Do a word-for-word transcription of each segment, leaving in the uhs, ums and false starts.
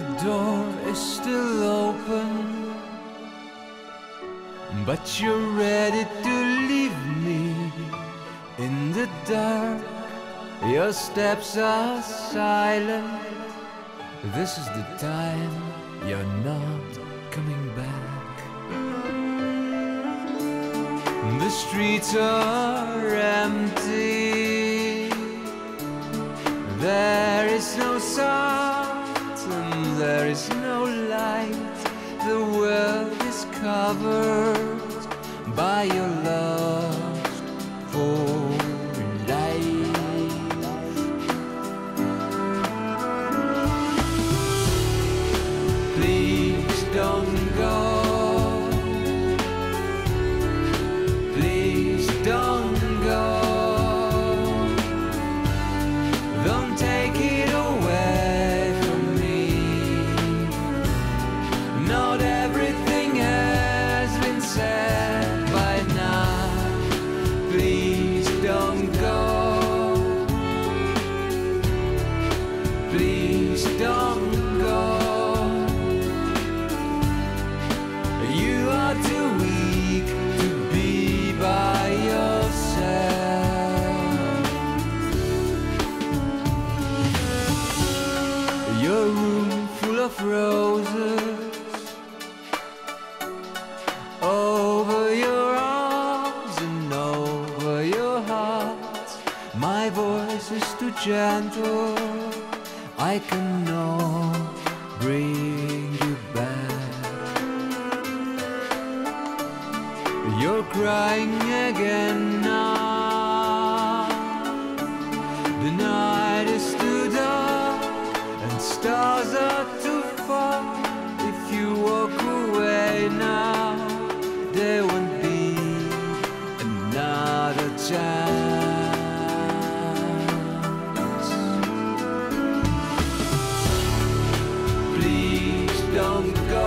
door is still open, but you're ready to leave me in the dark. Your steps are silent. This is the time you're not coming back. The streets are empty. There is no sound and there is no light. The world is covered by your lust for life. Please don't go. Please don't go. Don't take it away from me. Not everything has been said by now. Please don't go. Please don't go. You are too weak to be by yourself. Your room full of roses, over your arms and over your heart. My voice is too gentle, I cannot bring you back. You're crying again now. The night is too dark and stars are too far. If you walk away now, there won't be another chance. Please don't go.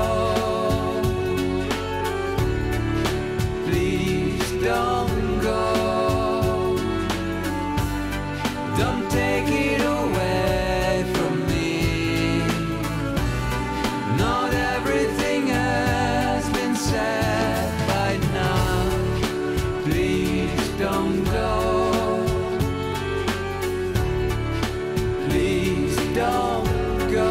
Please don't go. Don't take it away from me. Not everything has been said by now. Please don't go. Please don't go.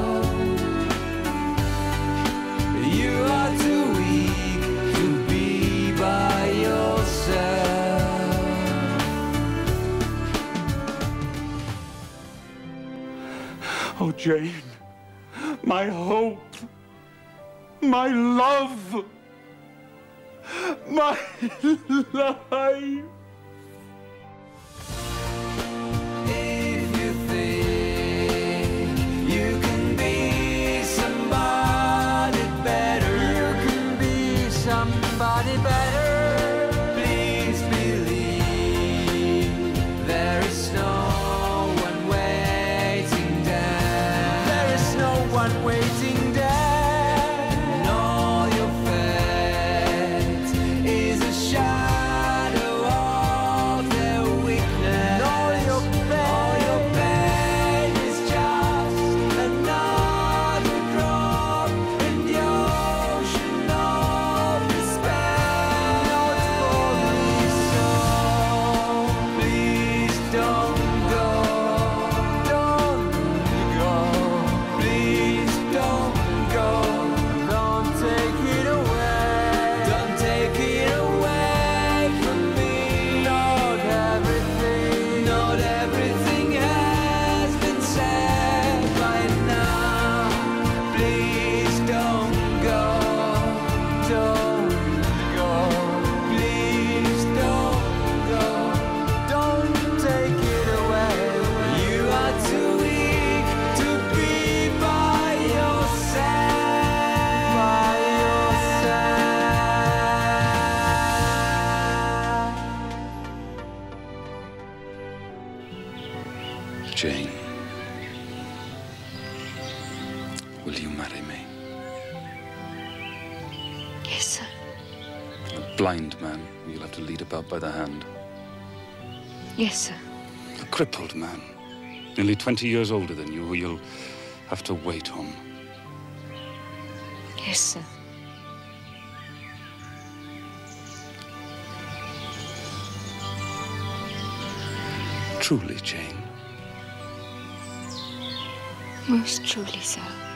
You are too weak to be by yourself. Oh, Jane, my hope, my love, my life. If you think you can be somebody better, you can be somebody better. Please believe there is no one waiting there. There is no one waiting there. No, your fate is a shadow of their weakness. No, your pain, your pain is just another drop in the ocean of despair. Not for me, so please don't go. Don't go. Please don't go. Don't take it away. Don't take it away from me. Not everything, not everything has been said by now. Please don't go. Don't go. Please don't go. Don't take it away. You are too weak to be by yourself. By yourself. Jane, will you marry me? Yes, sir. A blind man who you'll have to lead about by the hand. Yes, sir. A crippled man, nearly twenty years older than you, who you'll have to wait on. Yes, sir. Truly, Jane. Most truly, sir.